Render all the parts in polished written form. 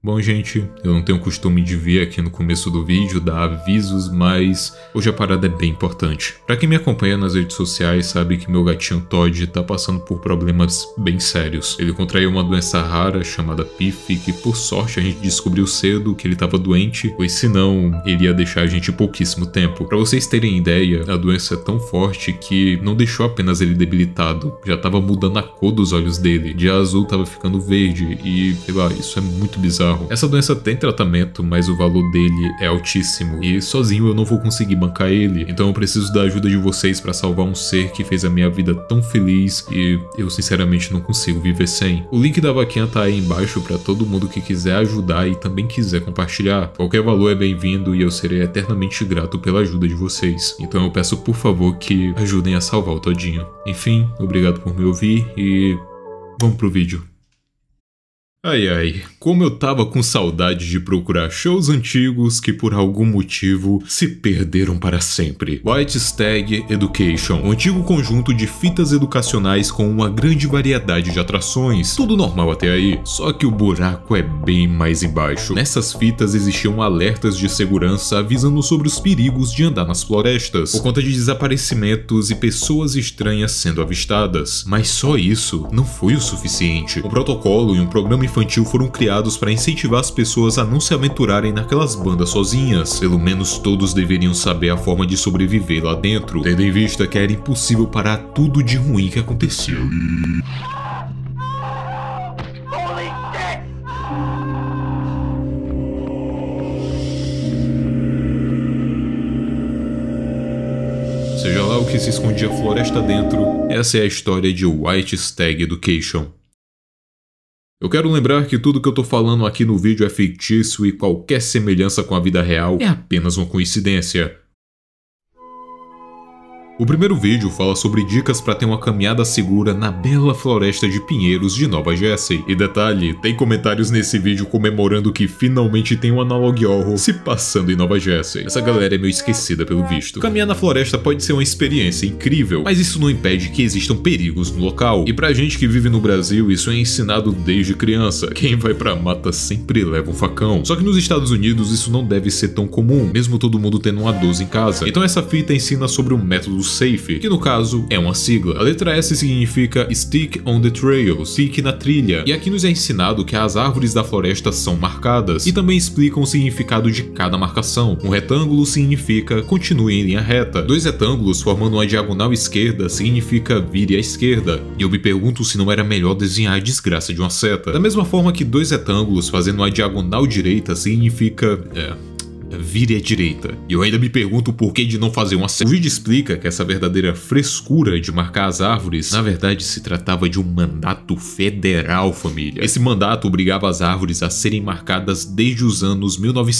Bom, gente, eu não tenho costume de vir aqui no começo do vídeo dar avisos, mas hoje a parada é bem importante. Pra quem me acompanha nas redes sociais sabe que meu gatinho Todd tá passando por problemas bem sérios. Ele contraiu uma doença rara chamada PIF, que por sorte a gente descobriu cedo que ele tava doente, pois senão ele ia deixar a gente pouquíssimo tempo. Pra vocês terem ideia, a doença é tão forte que não deixou apenas ele debilitado, já tava mudando a cor dos olhos dele. De azul tava ficando verde e, sei lá, isso é muito bizarro. Essa doença tem tratamento, mas o valor dele é altíssimo e sozinho eu não vou conseguir bancar ele. Então eu preciso da ajuda de vocês pra salvar um ser que fez a minha vida tão feliz e eu sinceramente não consigo viver sem. O link da vaquinha tá aí embaixo pra todo mundo que quiser ajudar e também quiser compartilhar. Qualquer valor é bem-vindo e eu serei eternamente grato pela ajuda de vocês. Então eu peço por favor que ajudem a salvar o Todinho. Enfim, obrigado por me ouvir e vamos pro vídeo. Ai ai, como eu tava com saudade de procurar shows antigos que por algum motivo se perderam para sempre. White Stag Education, um antigo conjunto de fitas educacionais com uma grande variedade de atrações. Tudo normal até aí, só que o buraco é bem mais embaixo. Nessas fitas existiam alertas de segurança avisando sobre os perigos de andar nas florestas, por conta de desaparecimentos e pessoas estranhas sendo avistadas. Mas só isso não foi o suficiente. Um protocolo e um programa infantil foram criados para incentivar as pessoas a não se aventurarem naquelas bandas sozinhas. Pelo menos todos deveriam saber a forma de sobreviver lá dentro, tendo em vista que era impossível parar tudo de ruim que acontecia. Seja lá o que se escondia floresta dentro, essa é a história de White Stag Education. Eu quero lembrar que tudo que eu tô falando aqui no vídeo é fictício e qualquer semelhança com a vida real é apenas uma coincidência. O primeiro vídeo fala sobre dicas para ter uma caminhada segura na bela floresta de pinheiros de Nova Jersey. E detalhe, tem comentários nesse vídeo comemorando que finalmente tem um analog horror se passando em Nova Jersey. Essa galera é meio esquecida pelo visto. Caminhar na floresta pode ser uma experiência incrível, mas isso não impede que existam perigos no local. E pra gente que vive no Brasil, isso é ensinado desde criança. Quem vai pra mata sempre leva um facão. Só que nos Estados Unidos isso não deve ser tão comum, mesmo todo mundo tendo uma 12 em casa. Então essa fita ensina sobre o método SAFE, que no caso é uma sigla. A letra S significa Stick on the Trails, fique na trilha, e aqui nos é ensinado que as árvores da floresta são marcadas, e também explicam o significado de cada marcação. Um retângulo significa continue em linha reta, dois retângulos formando uma diagonal esquerda significa vire à esquerda, e eu me pergunto se não era melhor desenhar a desgraça de uma seta. Da mesma forma que dois retângulos fazendo uma diagonal direita significa vire à direita. E eu ainda me pergunto o porquê de não fazer uma seta. O vídeo explica que essa verdadeira frescura de marcar as árvores, na verdade se tratava de um mandato federal, família. Esse mandato obrigava as árvores a serem marcadas desde os anos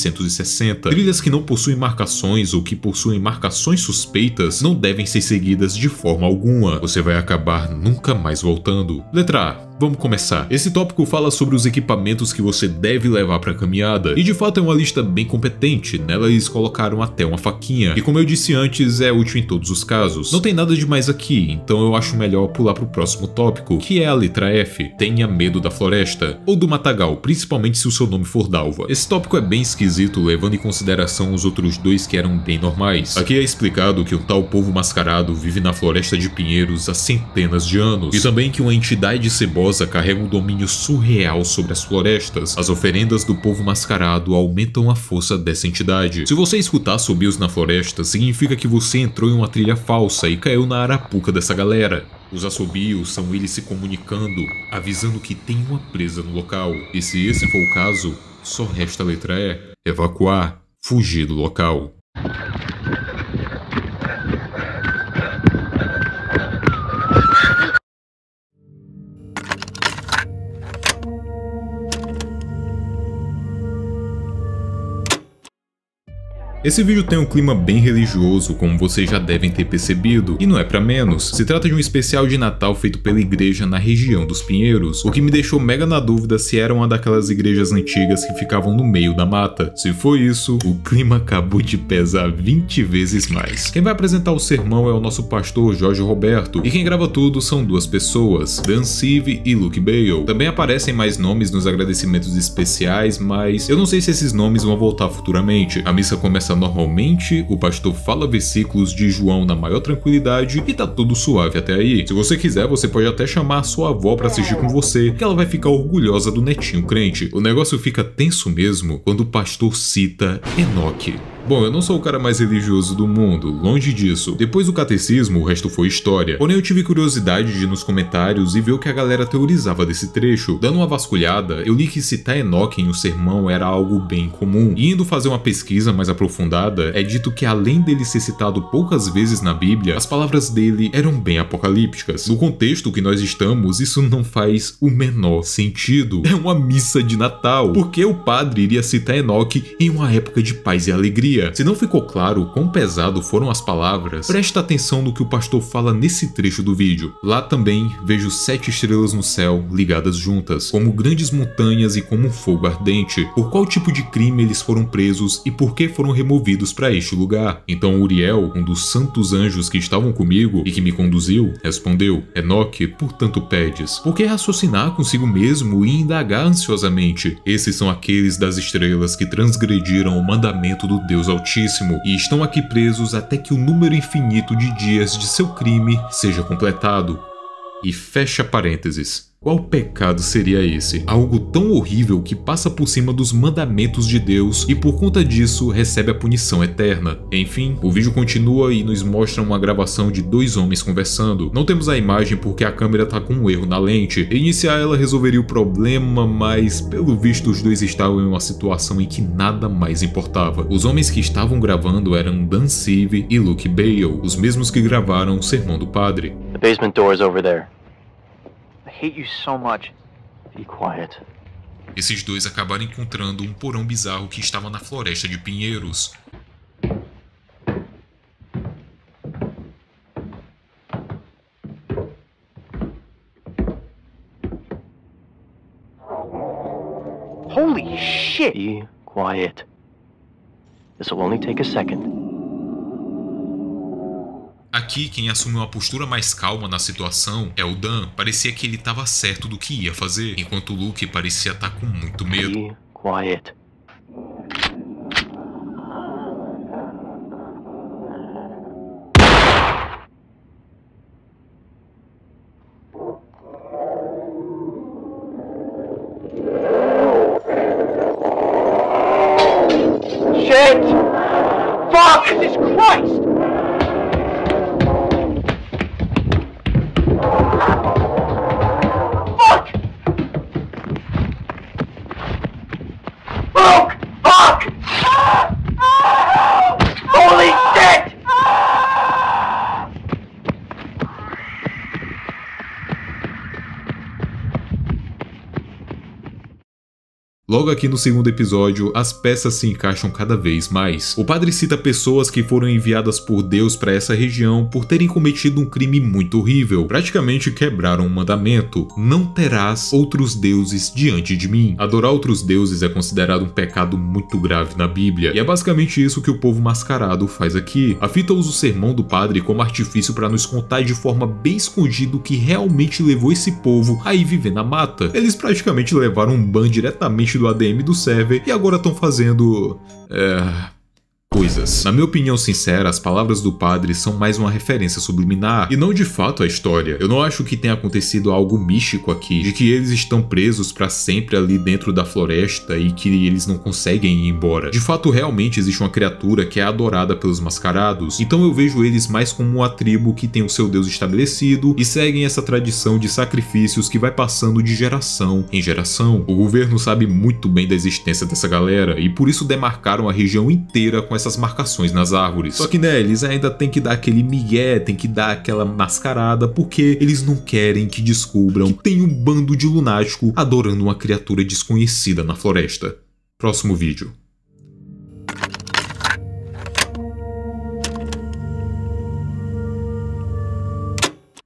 1960. Trilhas que não possuem marcações ou que possuem marcações suspeitas não devem ser seguidas de forma alguma. Você vai acabar nunca mais voltando. Letra A. Vamos começar. Esse tópico fala sobre os equipamentos que você deve levar para a caminhada, e de fato é uma lista bem competente. Nela eles colocaram até uma faquinha, e como eu disse antes, é útil em todos os casos. Não tem nada demais aqui, então eu acho melhor pular pro próximo tópico, que é a letra F. Tenha medo da floresta, ou do matagal, principalmente se o seu nome for Dalva. Esse tópico é bem esquisito, levando em consideração os outros dois que eram bem normais. Aqui é explicado que um tal povo mascarado vive na floresta de pinheiros há centenas de anos, e também que uma entidade cebosa carrega um domínio surreal sobre as florestas. As oferendas do povo mascarado aumentam a força dessa entidade. Se você escutar assobios na floresta, significa que você entrou em uma trilha falsa e caiu na arapuca dessa galera. Os assobios são eles se comunicando, avisando que tem uma presa no local. E se esse for o caso, só resta a letra E. Evacuar, fugir do local. Esse vídeo tem um clima bem religioso, como vocês já devem ter percebido, e não é pra menos. Se trata de um especial de Natal feito pela igreja na região dos Pinheiros, o que me deixou mega na dúvida se era uma daquelas igrejas antigas que ficavam no meio da mata. Se for isso, o clima acabou de pesar 20 vezes mais. Quem vai apresentar o sermão é o nosso pastor Jorge Roberto, e quem grava tudo são duas pessoas, Dan Seavey e Luke Bale. Também aparecem mais nomes nos agradecimentos especiais, mas eu não sei se esses nomes vão voltar futuramente. A missa começa normalmente, o pastor fala versículos de João na maior tranquilidade e tá tudo suave até aí. Se você quiser, você pode até chamar a sua avó pra assistir com você, que ela vai ficar orgulhosa do netinho crente. O negócio fica tenso mesmo quando o pastor cita Enoque. Bom, eu não sou o cara mais religioso do mundo, longe disso. Depois do catecismo, o resto foi história. Porém, eu tive curiosidade de ir nos comentários e ver o que a galera teorizava desse trecho. Dando uma vasculhada, eu li que citar Enoque em um sermão era algo bem comum. E indo fazer uma pesquisa mais aprofundada, é dito que além dele ser citado poucas vezes na Bíblia, as palavras dele eram bem apocalípticas. No contexto que nós estamos, isso não faz o menor sentido. É uma missa de Natal. Por que o padre iria citar Enoque em uma época de paz e alegria? Se não ficou claro quão pesado foram as palavras, presta atenção no que o pastor fala nesse trecho do vídeo. Lá também vejo 7 estrelas no céu ligadas juntas, como grandes montanhas e como um fogo ardente. Por qual tipo de crime eles foram presos e por que foram removidos para este lugar? Então Uriel, um dos santos anjos que estavam comigo e que me conduziu, respondeu: Enoque, por tanto pedes? Por que raciocinar consigo mesmo e indagar ansiosamente? Esses são aqueles das estrelas que transgrediram o mandamento do Deus Altíssimo e estão aqui presos até que o número infinito de dias de seu crime seja completado. E fecha parênteses. Qual pecado seria esse? Algo tão horrível que passa por cima dos mandamentos de Deus e por conta disso recebe a punição eterna. Enfim, o vídeo continua e nos mostra uma gravação de 2 homens conversando. Não temos a imagem porque a câmera tá com um erro na lente. Iniciar ela resolveria o problema, mas pelo visto os dois estavam em uma situação em que nada mais importava. Os homens que estavam gravando eram Dan Seavey e Luke Bale, os mesmos que gravaram o Sermão do Padre. The basement door is over there. I hate you so much. Be quiet. Esses dois acabaram encontrando um porão bizarro que estava na floresta de Pinheiros. Holy shit! Be quiet. This will only take a second. Aqui, quem assumiu uma postura mais calma na situação é o Dan. Parecia que ele estava certo do que ia fazer, enquanto o Luke parecia estar com muito medo. Be quiet. Shit! Fuck! Jesus Christ! Logo aqui no segundo episódio, as peças se encaixam cada vez mais. O padre cita pessoas que foram enviadas por Deus para essa região por terem cometido um crime muito horrível. Praticamente quebraram um mandamento: não terás outros deuses diante de mim. Adorar outros deuses é considerado um pecado muito grave na Bíblia, e é basicamente isso que o povo mascarado faz aqui. A fita usa o sermão do padre como artifício para nos contar de forma bem escondida o que realmente levou esse povo a ir viver na mata. Eles praticamente levaram um ban diretamente do ADM do server e agora estão fazendo coisas. Na minha opinião sincera, as palavras do padre são mais uma referência subliminar e não de fato a história. Eu não acho que tenha acontecido algo místico aqui, de que eles estão presos para sempre ali dentro da floresta e que eles não conseguem ir embora. De fato, realmente existe uma criatura que é adorada pelos mascarados, então eu vejo eles mais como uma tribo que tem o seu Deus estabelecido e seguem essa tradição de sacrifícios que vai passando de geração em geração. O governo sabe muito bem da existência dessa galera e por isso demarcaram a região inteira com essas marcações nas árvores. Só que né, eles ainda tem que dar aquele migué, tem que dar aquela mascarada, porque eles não querem que descubram que tem um bando de lunático adorando uma criatura desconhecida na floresta. Próximo vídeo.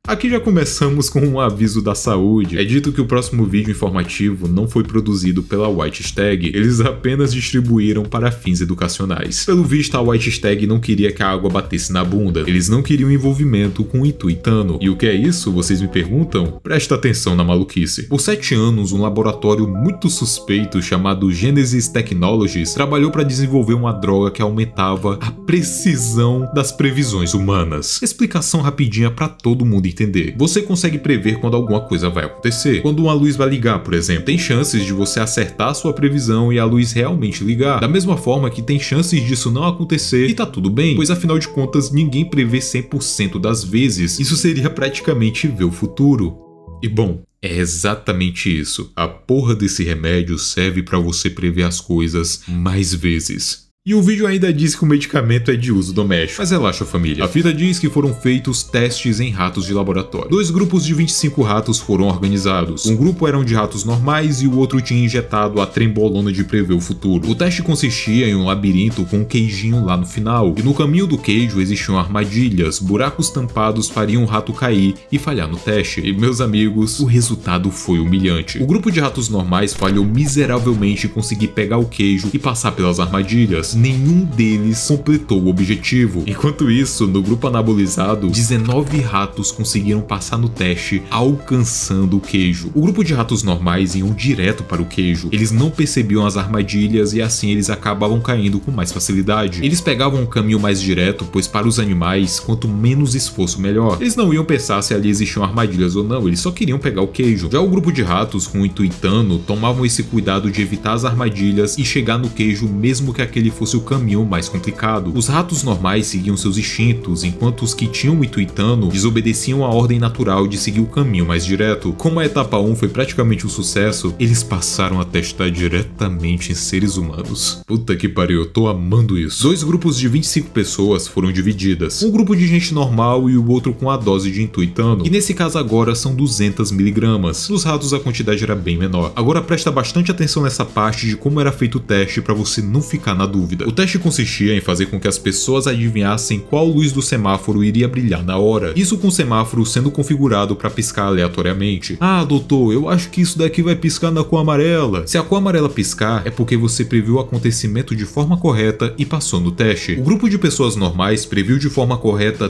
Aqui já começamos com um aviso da saúde. É dito que o próximo vídeo informativo não foi produzido pela White Stag, eles apenas distribuíram para fins educacionais. Pelo visto, a White Stag não queria que a água batesse na bunda, eles não queriam envolvimento com o Ituitano. E o que é isso, vocês me perguntam? Presta atenção na maluquice. Por 7 anos, um laboratório muito suspeito chamado Genesis Technologies trabalhou para desenvolver uma droga que aumentava a precisão das previsões humanas. Explicação rapidinha para todo mundo entender. Você consegue prever quando alguma coisa vai acontecer. Quando uma luz vai ligar, por exemplo, tem chances de você acertar a sua previsão e a luz realmente ligar. Da mesma forma que tem chances disso não acontecer e tá tudo bem, pois afinal de contas ninguém prevê 100% das vezes. Isso seria praticamente ver o futuro. E bom, é exatamente isso. A porra desse remédio serve para você prever as coisas mais vezes. E o vídeo ainda diz que o medicamento é de uso doméstico. Mas relaxa, família. A fita diz que foram feitos testes em ratos de laboratório. 2 grupos de 25 ratos foram organizados. Um grupo eram de ratos normais e o outro tinha injetado a trembolona de prever o futuro. O teste consistia em um labirinto com um queijinho lá no final. E no caminho do queijo existiam armadilhas. Buracos tampados fariam o rato cair e falhar no teste. E, meus amigos, o resultado foi humilhante. O grupo de ratos normais falhou miseravelmente em conseguir pegar o queijo e passar pelas armadilhas. Nenhum deles completou o objetivo. Enquanto isso, no grupo anabolizado, 19 ratos conseguiram passar no teste, alcançando o queijo. O grupo de ratos normais iam direto para o queijo. Eles não percebiam as armadilhas e assim eles acabavam caindo com mais facilidade. Eles pegavam um caminho mais direto, pois para os animais, quanto menos esforço, melhor. Eles não iam pensar se ali existiam armadilhas ou não, eles só queriam pegar o queijo. Já o grupo de ratos com o Ituitano tomavam esse cuidado de evitar as armadilhas e chegar no queijo mesmo que aquele fosse o caminho mais complicado. Os ratos normais seguiam seus instintos, enquanto os que tinham o Ituitano desobedeciam a ordem natural de seguir o caminho mais direto. Como a etapa 1 foi praticamente um sucesso, eles passaram a testar diretamente em seres humanos. Puta que pariu, eu tô amando isso. 2 grupos de 25 pessoas foram divididas. Um grupo de gente normal e o outro com a dose de Ituitano, e nesse caso agora são 200 mg. Nos ratos a quantidade era bem menor. Agora presta bastante atenção nessa parte de como era feito o teste para você não ficar na dúvida. O teste consistia em fazer com que as pessoas adivinhassem qual luz do semáforo iria brilhar na hora. Isso com o semáforo sendo configurado para piscar aleatoriamente. Ah, doutor, eu acho que isso daqui vai piscar na cor amarela. Se a cor amarela piscar, é porque você previu o acontecimento de forma correta e passou no teste. O grupo de pessoas normais previu de forma correta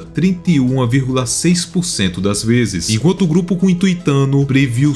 31,6% das vezes, enquanto o grupo com Ituitano previu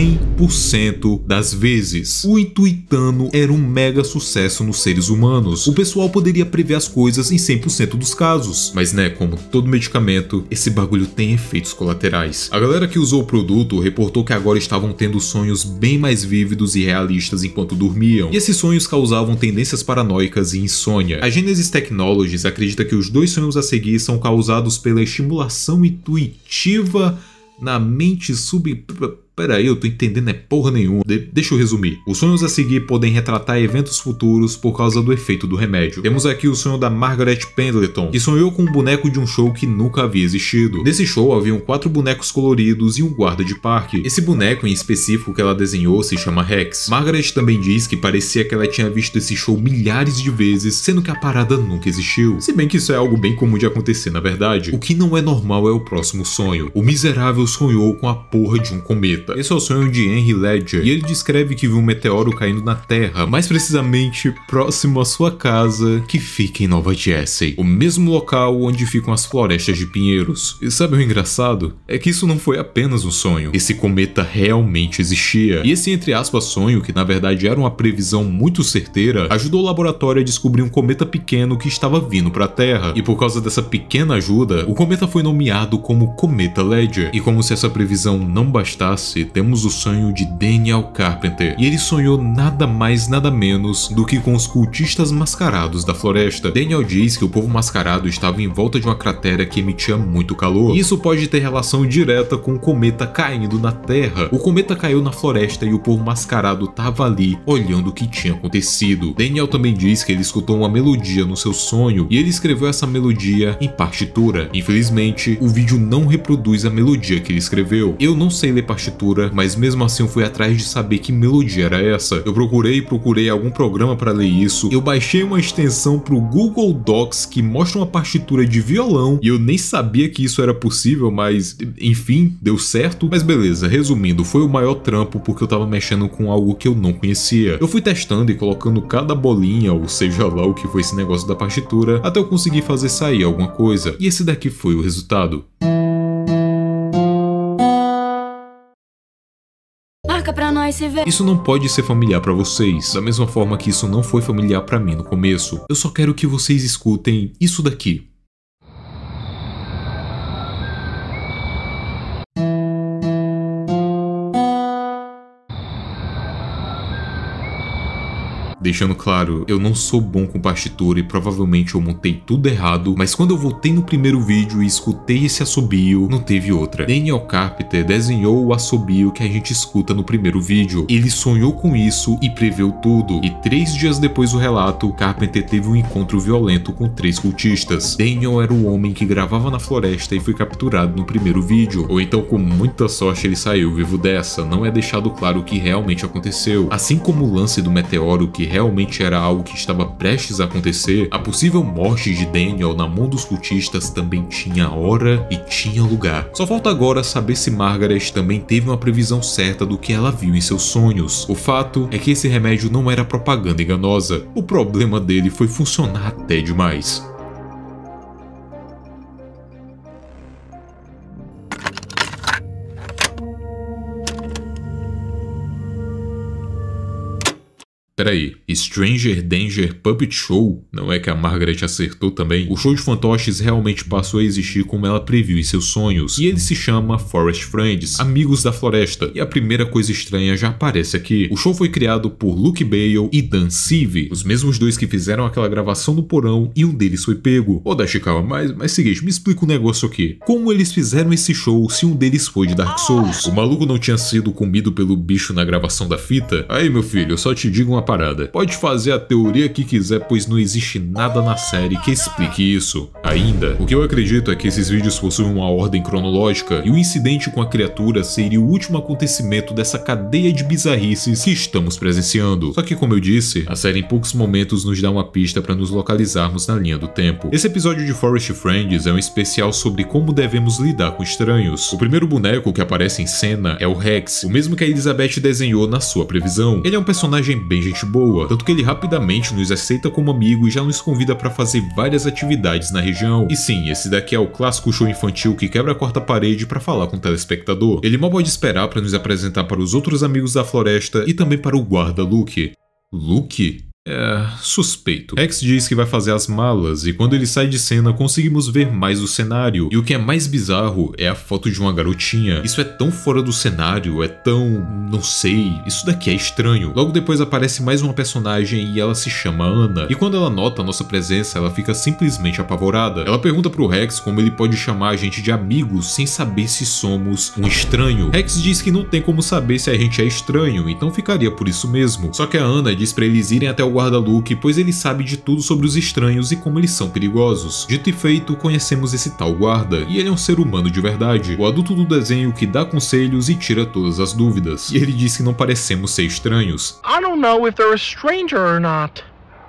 100% das vezes. O Ituitano era um mega sucesso nos seres humanos. O pessoal poderia prever as coisas em 100% dos casos. Mas né, como todo medicamento, esse bagulho tem efeitos colaterais. A galera que usou o produto reportou que agora estavam tendo sonhos bem mais vívidos e realistas enquanto dormiam. E esses sonhos causavam tendências paranoicas e insônia. A Genesis Technologies acredita que os 2 sonhos a seguir são causados pela estimulação intuitiva na mente Peraí, eu tô entendendo é porra nenhuma. Deixa eu resumir. Os sonhos a seguir podem retratar eventos futuros por causa do efeito do remédio. Temos aqui o sonho da Margaret Pendleton, que sonhou com um boneco de um show que nunca havia existido. Nesse show haviam 4 bonecos coloridos e um guarda de parque. Esse boneco em específico que ela desenhou se chama Rex. Margaret também diz que parecia que ela tinha visto esse show milhares de vezes, sendo que a parada nunca existiu. Se bem que isso é algo bem comum de acontecer na verdade. O que não é normal é o próximo sonho. O miserável sonhou com a porra de um cometa. Esse é o sonho de Henry Ledger, e ele descreve que viu um meteoro caindo na Terra, mais precisamente próximo à sua casa, que fica em Nova Jersey, o mesmo local onde ficam as florestas de pinheiros. E sabe o engraçado? É que isso não foi apenas um sonho, esse cometa realmente existia. E esse entre aspas sonho, que na verdade era uma previsão muito certeira, ajudou o laboratório a descobrir um cometa pequeno que estava vindo para a Terra, e por causa dessa pequena ajuda, o cometa foi nomeado como Cometa Ledger. E como se essa previsão não bastasse, temos o sonho de Daniel Carpenter, e ele sonhou nada mais nada menos do que com os cultistas mascarados da floresta. Daniel diz que o povo mascarado estava em volta de uma cratera que emitia muito calor, e isso pode ter relação direta com o cometa caindo na Terra. O cometa caiu na floresta e o povo mascarado estava ali olhando o que tinha acontecido. Daniel também diz que ele escutou uma melodia no seu sonho e ele escreveu essa melodia em partitura. Infelizmente, o vídeo não reproduz a melodia que ele escreveu. Eu não sei ler partitura, partitura, mas mesmo assim eu fui atrás de saber que melodia era essa. Eu procurei algum programa para ler isso, eu baixei uma extensão pro Google Docs que mostra uma partitura de violão, e eu nem sabia que isso era possível, mas enfim, deu certo. Mas beleza, resumindo, foi o maior trampo porque eu tava mexendo com algo que eu não conhecia. Eu fui testando e colocando cada bolinha, ou seja lá o que foi esse negócio da partitura, até eu conseguir fazer sair alguma coisa, e esse daqui foi o resultado. Marca pra nós se ver. Isso não pode ser familiar pra vocês, da mesma forma que isso não foi familiar pra mim no começo. Eu só quero que vocês escutem isso daqui. Deixando claro, eu não sou bom com partitura e provavelmente eu montei tudo errado, mas quando eu voltei no primeiro vídeo e escutei esse assobio, não teve outra. Daniel Carpenter desenhou o assobio que a gente escuta no primeiro vídeo. Ele sonhou com isso e preveu tudo. E 3 dias depois do relato, Carpenter teve um encontro violento com 3 cultistas. Daniel era o homem que gravava na floresta e foi capturado no primeiro vídeo. Ou então, com muita sorte, ele saiu vivo dessa. Não é deixado claro o que realmente aconteceu. Assim como o lance do meteoro, que realmente era algo que estava prestes a acontecer, a possível morte de Daniel na mão dos cultistas também tinha hora e tinha lugar. Só falta agora saber se Margaret também teve uma previsão certa do que ela viu em seus sonhos. O fato é que esse remédio não era propaganda enganosa. O problema dele foi funcionar até demais. Peraí, Stranger Danger Puppet Show? Não é que a Margaret acertou também? O show de fantoches realmente passou a existir como ela previu em seus sonhos, e ele se chama Forest Friends, Amigos da Floresta, e a primeira coisa estranha já aparece aqui. O show foi criado por Luke Bale e Dan Seavey, os mesmos dois que fizeram aquela gravação no porão, e um deles foi pego. Ô Dashikawa, mas seguinte, me explica um negócio aqui. Como eles fizeram esse show se um deles foi de Dark Souls? O maluco não tinha sido comido pelo bicho na gravação da fita? Aí meu filho, eu só te digo uma parada. Pode fazer a teoria que quiser, pois não existe nada na série que explique isso. Ainda, o que eu acredito é que esses vídeos possuem uma ordem cronológica e o incidente com a criatura seria o último acontecimento dessa cadeia de bizarrices que estamos presenciando. Só que, como eu disse, a série em poucos momentos nos dá uma pista para nos localizarmos na linha do tempo. Esse episódio de Forest Friends é um especial sobre como devemos lidar com estranhos. O primeiro boneco que aparece em cena é o Rex, o mesmo que a Elizabeth desenhou na sua previsão. Ele é um personagem bem gente boa, tanto que ele rapidamente nos aceita como amigo e já nos convida para fazer várias atividades na região. E sim, esse daqui é o clássico show infantil que quebra a quarta parede para falar com o telespectador. Ele mal pode esperar para nos apresentar para os outros amigos da floresta e também para o guarda Luke. Luke? É, suspeito. Rex diz que vai fazer as malas e quando ele sai de cena conseguimos ver mais o cenário. E o que é mais bizarro é a foto de uma garotinha. Isso é tão fora do cenário, é tão... não sei, isso daqui é estranho. Logo depois aparece mais uma personagem e ela se chama Ana. E quando ela nota a nossa presença, ela fica simplesmente apavorada. Ela pergunta pro Rex como ele pode chamar a gente de amigos sem saber se somos um estranho. Rex diz que não tem como saber se a gente é estranho, então ficaria por isso mesmo. Só que a Ana diz pra eles irem até o guarda Luke, pois ele sabe de tudo sobre os estranhos e como eles são perigosos. Dito e feito, conhecemos esse tal guarda, e ele é um ser humano de verdade, o adulto do desenho que dá conselhos e tira todas as dúvidas. E ele diz que não parecemos ser estranhos. I don't know if they're a stranger or not.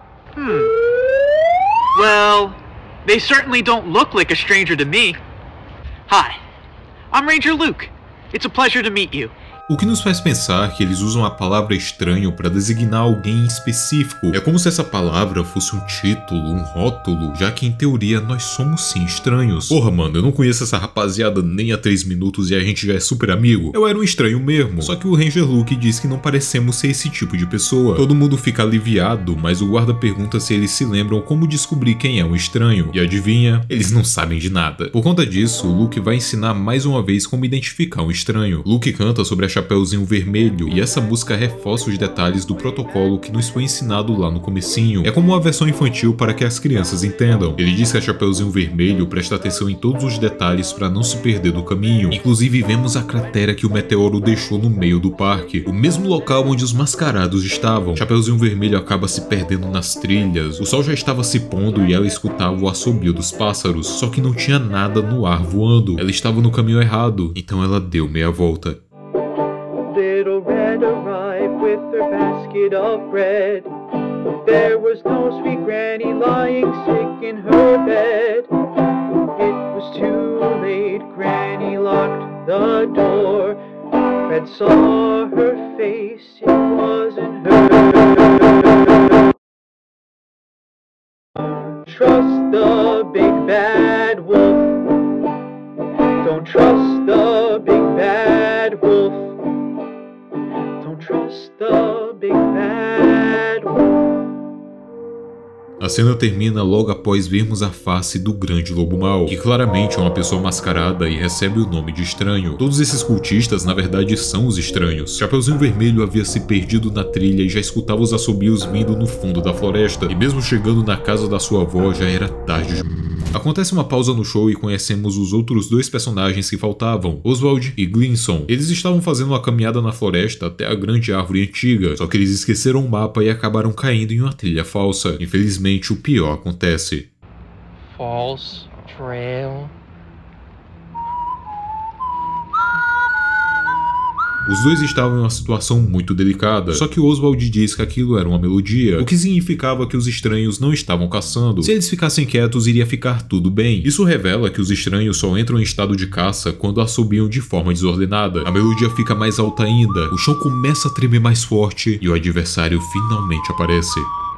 Well, they certainly don't look like a stranger to me. Hi, I'm Ranger Luke. It's a pleasure to meet you. O que nos faz pensar que eles usam a palavra estranho para designar alguém específico. É como se essa palavra fosse um título, um rótulo, já que em teoria nós somos sim estranhos. Porra, mano, eu não conheço essa rapaziada nem há 3 minutos e a gente já é super amigo. Eu era um estranho mesmo. Só que o Ranger Luke diz que não parecemos ser esse tipo de pessoa. Todo mundo fica aliviado, mas o guarda pergunta se eles se lembram como descobrir quem é um estranho. E adivinha? Eles não sabem de nada. Por conta disso, o Luke vai ensinar mais uma vez como identificar um estranho. Luke canta sobre a Chapeuzinho Vermelho, e essa música reforça os detalhes do protocolo que nos foi ensinado lá no comecinho. É como uma versão infantil para que as crianças entendam. Ele diz que a Chapeuzinho Vermelho presta atenção em todos os detalhes para não se perder do caminho. Inclusive vemos a cratera que o meteoro deixou no meio do parque, o mesmo local onde os mascarados estavam. Chapeuzinho Vermelho acaba se perdendo nas trilhas, o sol já estava se pondo e ela escutava o assobio dos pássaros, só que não tinha nada no ar voando. Ela estava no caminho errado, então ela deu meia volta. basket of bread. There was no sweet granny lying sick in her bed. It was too late, Granny locked the door. Fred saw her face, it wasn't her. Don't trust the big bad wolf. Don't trust the big bad wolf. Don't trust the big bad wolf. A cena termina logo após vermos a face do grande lobo mau, que claramente é uma pessoa mascarada e recebe o nome de Estranho. Todos esses cultistas na verdade são os Estranhos. Chapeuzinho Vermelho havia se perdido na trilha e já escutava os assobios vindo no fundo da floresta, e mesmo chegando na casa da sua avó já era tarde demais. Acontece uma pausa no show e conhecemos os outros dois personagens que faltavam, Oswald e Gleason. Eles estavam fazendo uma caminhada na floresta até a grande árvore antiga, só que eles esqueceram o mapa e acabaram caindo em uma trilha falsa. Infelizmente, o pior acontece. False trail. Os dois estavam em uma situação muito delicada, só que Oswald diz que aquilo era uma melodia, o que significava que os estranhos não estavam caçando. Se eles ficassem quietos, iria ficar tudo bem. Isso revela que os estranhos só entram em estado de caça quando assobiam de forma desordenada. A melodia fica mais alta ainda, o chão começa a tremer mais forte e o adversário finalmente aparece.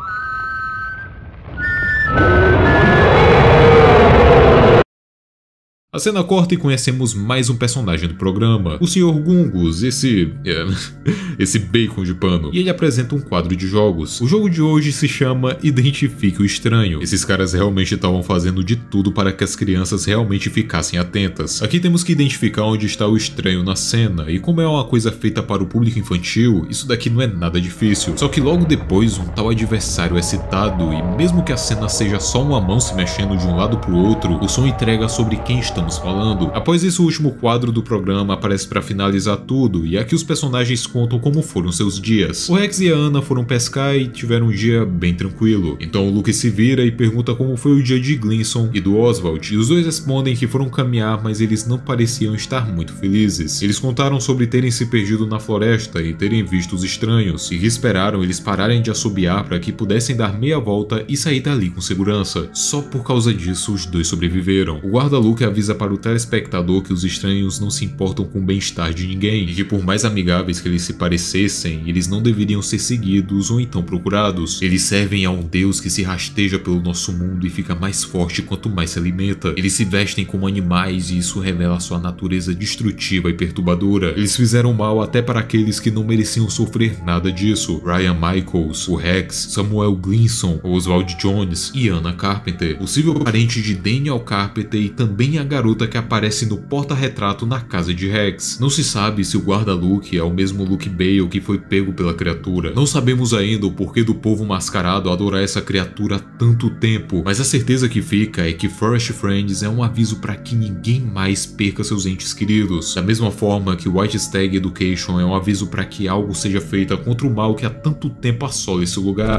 A cena corta e conhecemos mais um personagem do programa, o Sr. Gungus, esse bacon de pano, e ele apresenta um quadro de jogos. O jogo de hoje se chama Identifique o Estranho. Esses caras realmente estavam fazendo de tudo para que as crianças realmente ficassem atentas. Aqui temos que identificar onde está o estranho na cena, e como é uma coisa feita para o público infantil, isso daqui não é nada difícil. Só que logo depois um tal adversário é citado, e mesmo que a cena seja só uma mão se mexendo de um lado para o outro, o som entrega sobre quem estamos falando. Após isso, o último quadro do programa aparece para finalizar tudo, e aqui os personagens contam como foram seus dias. O Rex e a Anna foram pescar e tiveram um dia bem tranquilo. Então o Luke se vira e pergunta como foi o dia de Gleason e do Oswald, e os dois respondem que foram caminhar, mas eles não pareciam estar muito felizes. Eles contaram sobre terem se perdido na floresta e terem visto os estranhos, e que esperaram eles pararem de assobiar para que pudessem dar meia volta e sair dali com segurança. Só por causa disso, os dois sobreviveram. O guarda Luke avisa para o telespectador que os estranhos não se importam com o bem-estar de ninguém, e que por mais amigáveis que eles se parecessem, eles não deveriam ser seguidos ou então procurados. Eles servem a um deus que se rasteja pelo nosso mundo e fica mais forte quanto mais se alimenta. Eles se vestem como animais e isso revela sua natureza destrutiva e perturbadora. Eles fizeram mal até para aqueles que não mereciam sofrer nada disso. Ryan Michaels, o Rex, Samuel Gleason, Oswald Jones e Anna Carpenter, possível parente de Daniel Carpenter e também a garota que aparece no porta-retrato na casa de Rex. Não se sabe se o guarda Luke é o mesmo Luke Bale que foi pego pela criatura. Não sabemos ainda o porquê do povo mascarado adorar essa criatura há tanto tempo, mas a certeza que fica é que Forest Friends é um aviso para que ninguém mais perca seus entes queridos. Da mesma forma que White Stag Education é um aviso para que algo seja feito contra o mal que há tanto tempo assola esse lugar.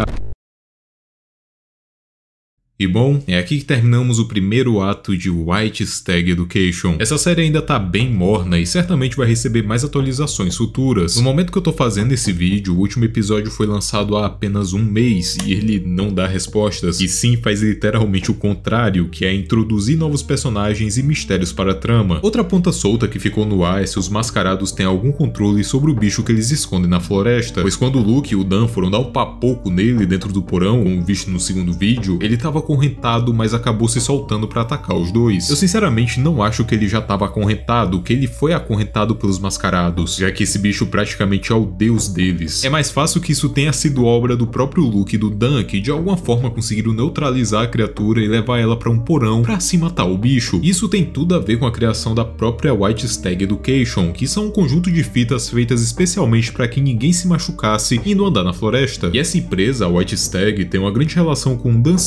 E bom, é aqui que terminamos o primeiro ato de White Stag Education. Essa série ainda tá bem morna e certamente vai receber mais atualizações futuras. No momento que eu tô fazendo esse vídeo, o último episódio foi lançado há apenas um mês e ele não dá respostas, e sim faz literalmente o contrário, que é introduzir novos personagens e mistérios para a trama. Outra ponta solta que ficou no ar é se os mascarados têm algum controle sobre o bicho que eles escondem na floresta, pois quando o Luke e o Dan foram dar um papoco nele dentro do porão, como visto no segundo vídeo, ele tava acorrentado, mas acabou se soltando para atacar os dois. Eu sinceramente não acho que ele já estava acorrentado, que ele foi acorrentado pelos mascarados, já que esse bicho praticamente é o deus deles. É mais fácil que isso tenha sido obra do próprio Luke e do Dan, que de alguma forma conseguiram neutralizar a criatura e levar ela para um porão para assim matar o bicho. Isso tem tudo a ver com a criação da própria White Stag Education, que são um conjunto de fitas feitas especialmente para que ninguém se machucasse indo andar na floresta. E essa empresa, a White Stag, tem uma grande relação com Dan Seave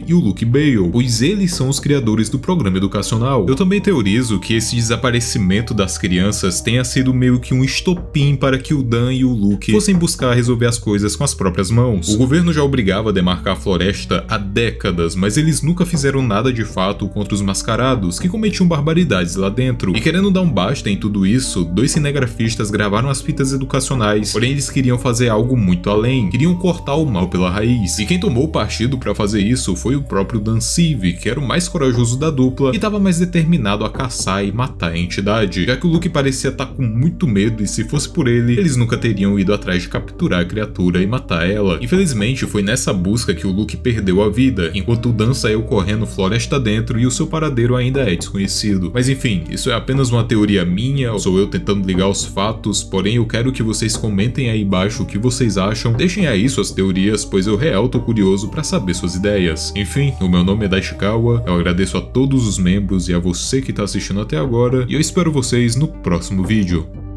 e o Luke Bale, pois eles são os criadores do programa educacional. Eu também teorizo que esse desaparecimento das crianças tenha sido meio que um estopim para que o Dan e o Luke fossem buscar resolver as coisas com as próprias mãos. O governo já obrigava a demarcar a floresta há décadas, mas eles nunca fizeram nada de fato contra os mascarados, que cometiam barbaridades lá dentro. E querendo dar um basta em tudo isso, 2 cinegrafistas gravaram as fitas educacionais, porém eles queriam fazer algo muito além, queriam cortar o mal pela raiz. E quem tomou o partido para fazer isso foi o próprio Dan Seavey, que era o mais corajoso da dupla e estava mais determinado a caçar e matar a entidade, já que o Luke parecia estar com muito medo e se fosse por ele, eles nunca teriam ido atrás de capturar a criatura e matar ela. Infelizmente, foi nessa busca que o Luke perdeu a vida, enquanto o Dan saiu correndo floresta dentro e o seu paradeiro ainda é desconhecido. Mas enfim, isso é apenas uma teoria minha, sou eu tentando ligar os fatos, porém eu quero que vocês comentem aí embaixo o que vocês acham, deixem aí suas teorias, pois eu real tô curioso para saber suas ideias. Enfim, o meu nome é Daishikawa, eu agradeço a todos os membros e a você que tá assistindo até agora, e eu espero vocês no próximo vídeo.